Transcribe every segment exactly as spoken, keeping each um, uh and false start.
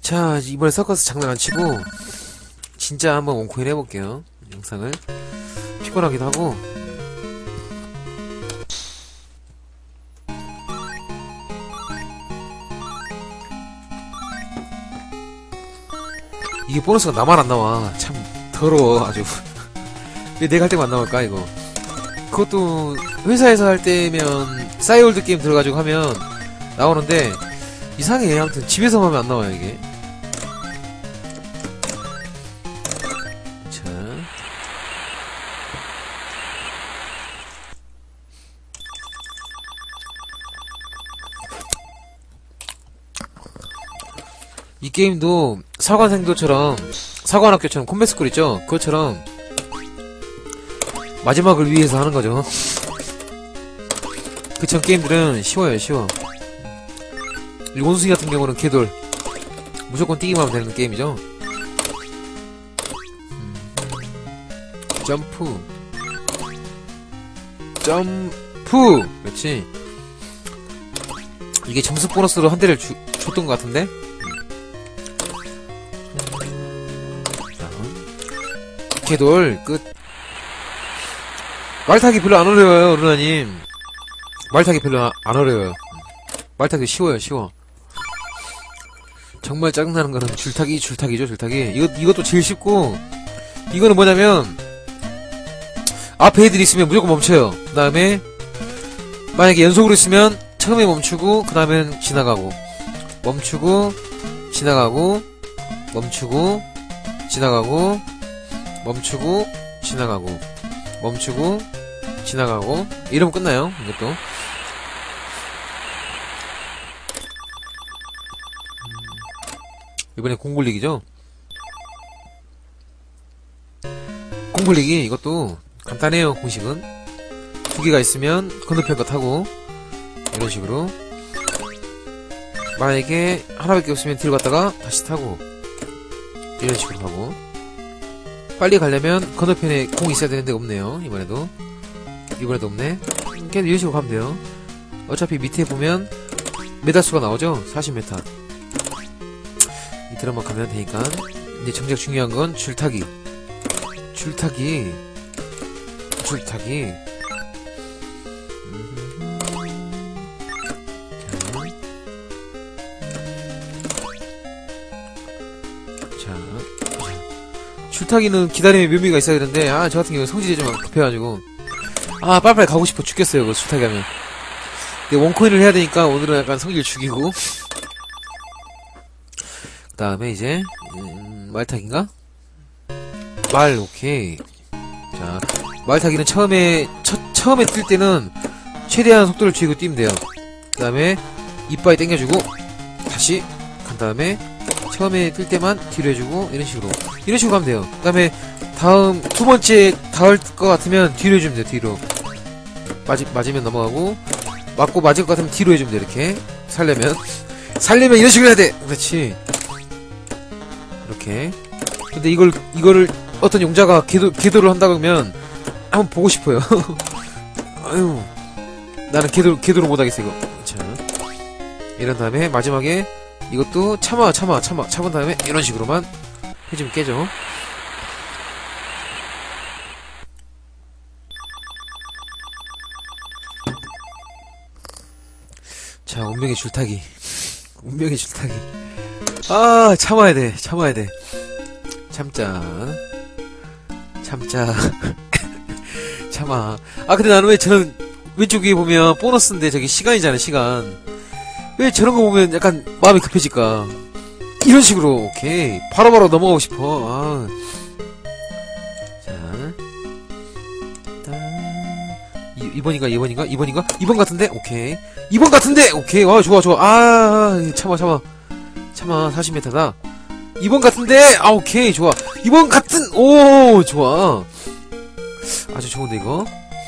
자, 이번에 서커스 장난 안 치고 진짜 한번 원코인 해볼게요. 영상을. 피곤하기도 하고. 이게 보너스가 나만 안 나와. 참 더러워 아주. 왜 내가 할 때만 안 나올까 이거. 그것도 회사에서 할 때면 싸이월드 게임 들어가지고 하면 나오는데 이상해. 아무튼 집에서 하면 안 나와요 이게. 자, 이 게임도 사관생도처럼 사관학교처럼 콤뱃스쿨 있죠? 그것처럼 마지막을 위해서 하는 거죠. 그전 게임들은 쉬워요, 쉬워. 이 원숭이 같은 경우는 궤돌 무조건 뛰기만 하면 되는 게임이죠. 음. 점프 점프 그렇지. 이게 점수 보너스로 한 대를 주, 줬던 것 같은데. 자, 궤돌 끝. 말타기 별로 안 어려워요, 루나님. 말타기 별로 안 어려워요. 말타기 쉬워요, 쉬워. 정말 짜증나는 거는 줄타기, 줄타기죠, 줄타기. 이거, 이것도 제일 쉽고, 이거는 뭐냐면, 앞에 애들이 있으면 무조건 멈춰요. 그 다음에, 만약에 연속으로 있으면, 처음에 멈추고, 그 다음엔 지나가고, 멈추고, 지나가고, 멈추고, 지나가고, 멈추고, 지나가고, 멈추고, 지나가고, 이러면 끝나요, 이것도. 이번에 공굴리기죠? 공굴리기, 이것도 간단해요, 공식은. 두 개가 있으면 건너편 거 타고, 이런 식으로. 만약에 하나밖에 없으면 뒤로 갔다가 다시 타고, 이런 식으로 하고. 빨리 가려면 건너편에 공이 있어야 되는데 없네요, 이번에도. 이번에도 없네. 그냥 이런 식으로 가면 돼요. 어차피 밑에 보면 메달수가 나오죠? 사십 미터. 밑으로만 가면 되니까. 이제 정작 중요한 건 줄타기. 줄타기. 줄타기. 자. 줄타기는 기다림의 묘미가 있어야 되는데, 아, 저 같은 경우는 성질이 좀 급해가지고. 아, 빨리빨리 가고 싶어 죽겠어요, 그거 줄타기 하면. 근데 원코인을 해야 되니까 오늘은 약간 성질 죽이고. 그 다음에 이제, 음, 말타기인가? 말, 오케이. 자, 말타기는 처음에, 첫, 처음에 뛸 때는 최대한 속도를 줄이고 뛰면 돼요. 그 다음에, 이빨 당겨주고, 다시, 간 다음에, 처음에 뛸 때만 뒤로 해주고, 이런 식으로. 이런 식으로 가면 돼요. 그 다음에, 다음, 두 번째 닿을 것 같으면 뒤로 해주면 돼요, 뒤로. 맞이, 맞으면 넘어가고, 맞고 맞을 것 같으면 뒤로 해주면 돼요, 이렇게. 살려면. 살려면 이런 식으로 해야 돼! 그렇지. 이렇게. 근데 이걸, 이거를 어떤 용자가 궤도, 궤도를 한다 그러면, 한번 보고 싶어요. 아유. 나는 궤도, 궤도를 못하겠어, 이거. 자. 이런 다음에, 마지막에, 이것도 참아, 참아, 참아, 참은 다음에, 이런 식으로만 해주면 깨져. 자, 운명의 줄타기. 운명의 줄타기. 아, 참아야 돼. 참아야 돼. 참자. 참자. 참아. 아, 근데 나는 왜 저는 왼쪽 위에 보면 보너스인데 저기 시간이잖아, 시간. 왜 저런 거 보면 약간 마음이 급해질까? 이런 식으로, 오케이. 바로바로 넘어가고 싶어. 아. 자. 이 번인가, 이 번인가? 이 번인가? 이 번 같은데? 오케이. 이 번 같은데! 오케이. 아, 좋아, 좋아. 아, 참아, 참아. 참아, 사십 미터다. 이 번 같은데! 아, 오케이. 좋아. 이 번 같은, 오, 좋아. 아주 좋은데, 이거?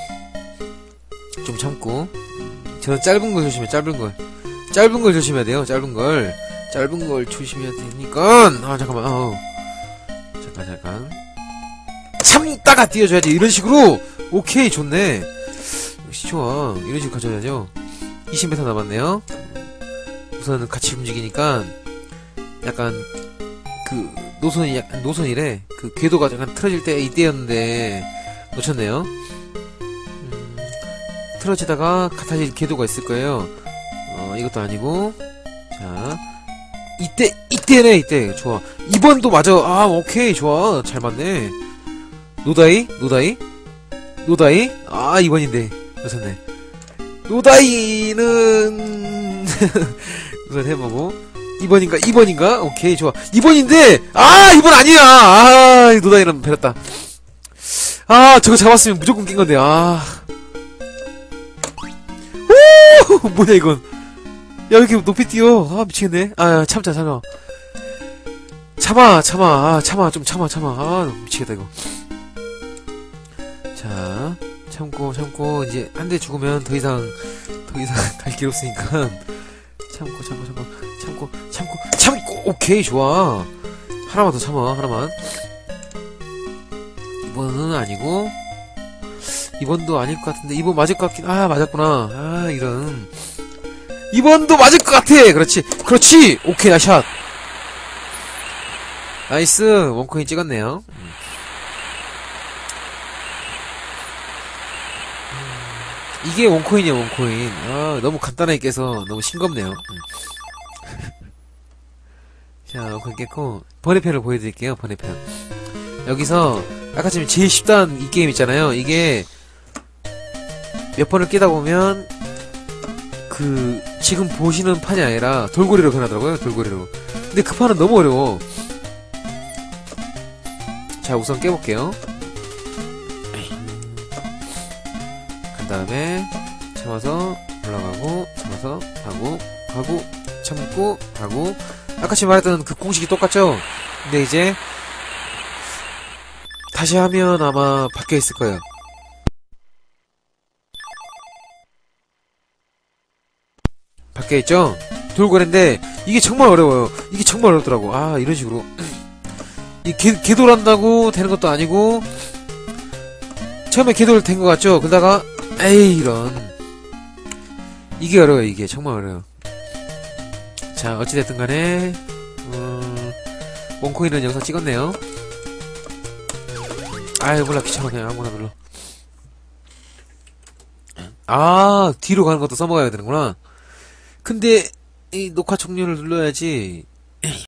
좀 참고. 저는 짧은 걸 조심해, 짧은 걸. 짧은 걸 조심해야 돼요, 짧은 걸. 짧은 걸 조심해야 되니까. 아, 잠깐만, 아우. 잠깐, 잠깐. 참다가 뛰어줘야지. 이런 식으로! 오케이, 좋네. 역시 좋아. 이런 식으로 가져야죠. 이십 미터 남았네요. 우선은 같이 움직이니까 약간 그 노선이 약간 노선이래. 그 궤도가 약간 틀어질 때 이때였는데 놓쳤네요. 음, 틀어지다가 같아질 궤도가 있을 거예요. 어, 이것도 아니고. 자, 이때 이때네 이때. 좋아. 이 번도 맞아. 아, 오케이. 좋아. 잘 맞네. 노다이? 노다이? 노다이? 아, 이 번인데. 맞았네. 노다이는 우선 해보고 이 번인가? 이 번인가? 오케이 좋아. 이 번인데 아 이 번 아니야. 아 노다이는 베렸다. 아 저거 잡았으면 무조건 낀 건데. 아 오! 뭐냐 이건. 야 왜 이렇게 높이 뛰어. 아 미치겠네. 아 참자 참아 참아 참아 아 참아 좀 참아 참아. 아 미치겠다 이거. 자 참고 참고 이제 한 대 죽으면 더 이상 더 이상 갈 길 없으니까 참고 참고 참고 참고 참고 참고. 오케이 좋아. 하나만 더 참아. 하나만. 이번은 아니고 이번도 아닐 것 같은데 이번 맞을 것 같긴. 아 맞았구나. 아 이런. 이번도 맞을 것 같아. 그렇지 그렇지. 오케이 나샷. 나이스. 원코인 찍었네요. 이게 원코인이야 원코인. 아 너무 간단하게 깨서 너무 싱겁네요. 음. 자 원코인 깼고 번외편을 보여드릴게요. 번외편. 여기서 아까 지금 제일 쉽다는 이 게임 있잖아요. 이게 몇 번을 깨다 보면 그 지금 보시는 판이 아니라 돌고래로 변하더라고요. 돌고래로. 근데 그 판은 너무 어려워. 자 우선 깨볼게요. 그 다음에 참아서 올라가고 참아서 가고 가고 참고 가고. 아까 지금 말했던 그 공식이 똑같죠? 근데 이제 다시 하면 아마 바뀌어 있을 거예요. 바뀌어 있죠? 돌고래인데 이게 정말 어려워요. 이게 정말 어렵더라고. 아 이런 식으로 이 개, 개돌한다고 되는 것도 아니고 처음에 개돌 된 것 같죠? 그러다가 에이 이런. 이게 어려워요. 이게 정말 어려워요. 자 어찌됐든 간에 어... 원코인은 영상 찍었네요. 아이 몰라 귀찮아. 그냥 아무거나 눌러. 아 뒤로 가는 것도 써먹어야 되는구나. 근데 이 녹화 종료를 눌러야지